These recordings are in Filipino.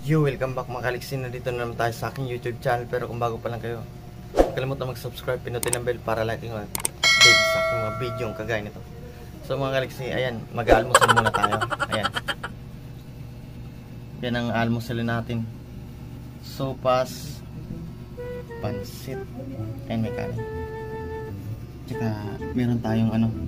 Welcome back mga Kaliksi. Nandito na naman tayo sa aking YouTube channel. Pero kung bago pa lang kayo, huwag kalimutan mag-subscribe, pinutin ang bell para lagi yung update sa aking mga video kagaya nito. So mga Kaliksi, ayan, mag-almusal muna tayo. Ayan, yan ang almusal natin. Sopas, pansit, and may kanin. Tsaka meron tayong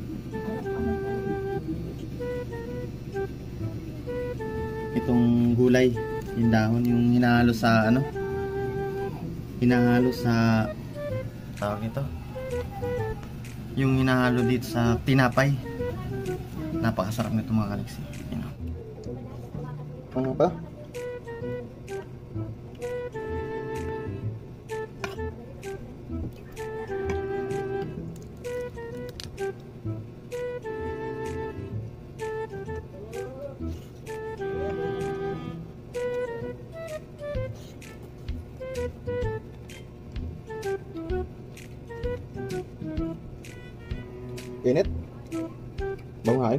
itong gulay, yung dahon, yung hinahalo sa hinahalo sa tawag ito, yung hinahalo dito sa tinapay. Napakasarap nito mga Kaliksi. Ano pa? Init? Bang hain?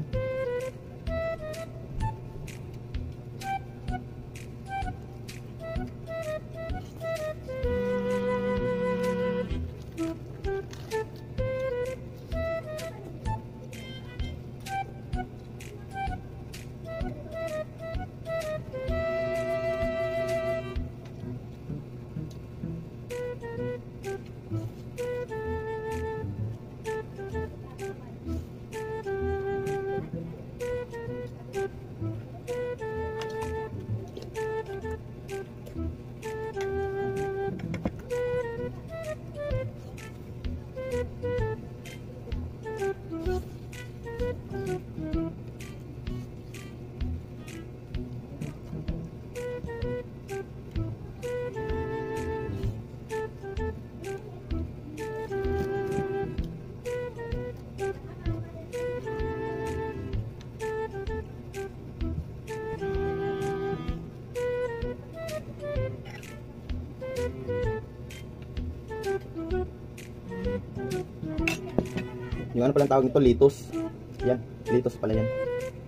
Yung ano palang tawag nito, litos. Yan, litos pala yan.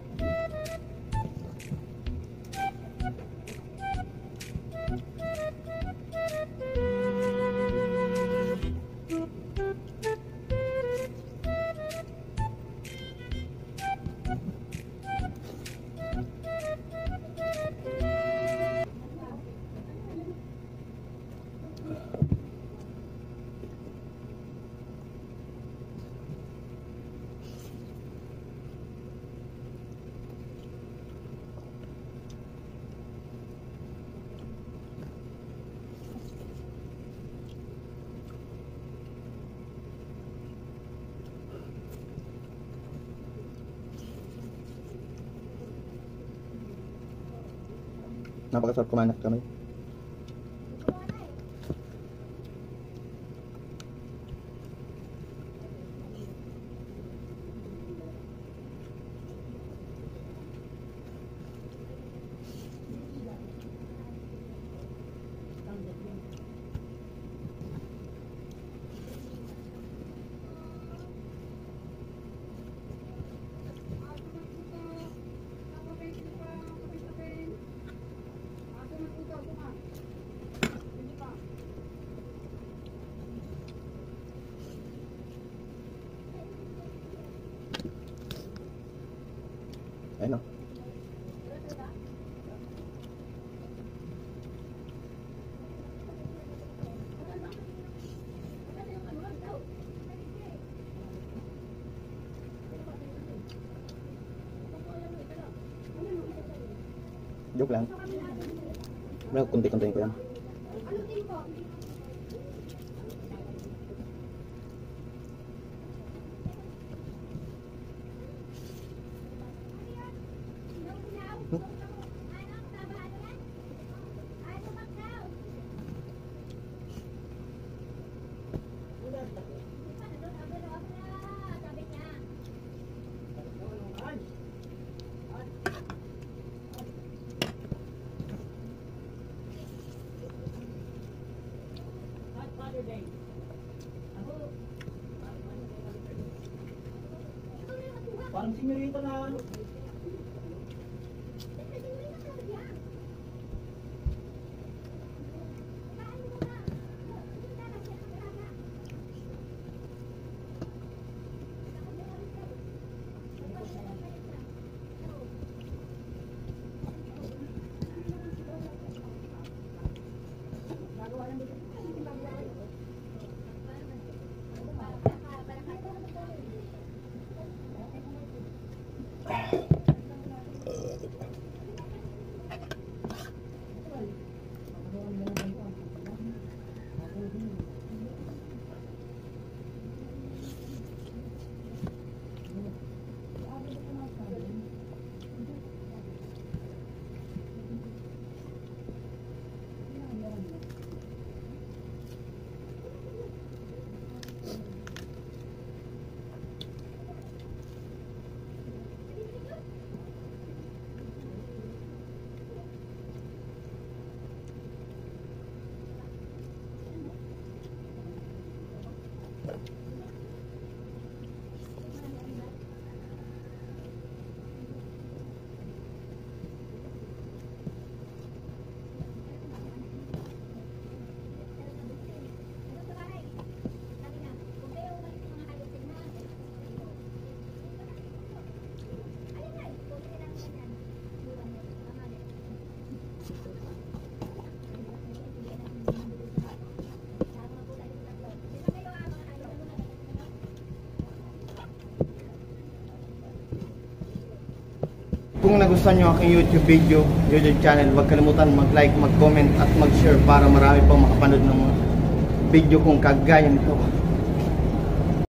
Napakasarap kumain kami. Ayun o. Joke lang. Kunti-kuntiin ko yan. Parang sinyorita na ano. Kung nagustuhan nyo aking YouTube channel, huwag kalimutan mag-like, mag-comment at mag-share para marami pang makapanood ng mga video kong kagaya nito.